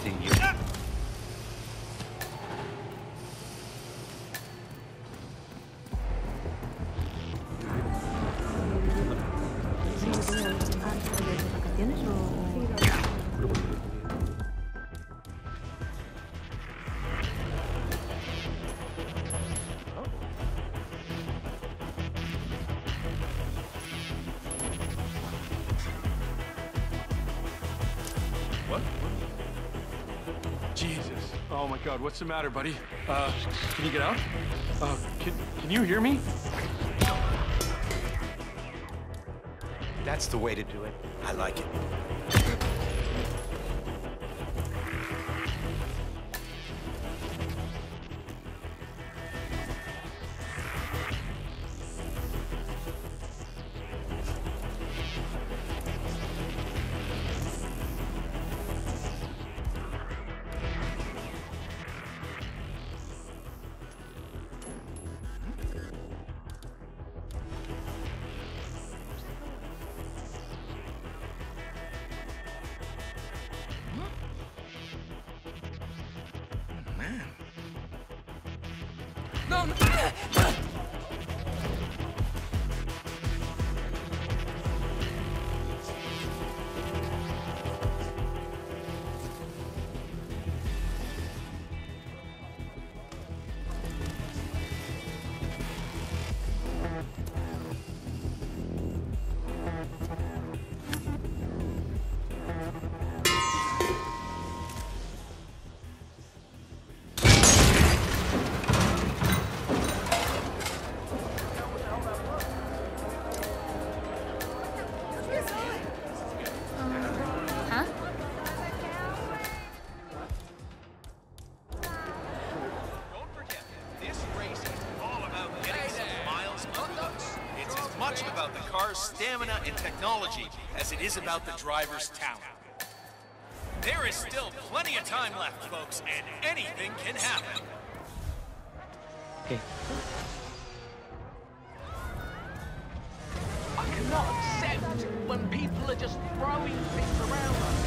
anything you... What? Jesus. Oh my God, what's the matter, buddy? Can you get out? Can you hear me? That's the way to do it. I like it. No, no. About the car's stamina and technology as it is about the driver's talent. There is still plenty of time left, folks, and anything can happen. Okay. I cannot accept when people are just throwing things around us.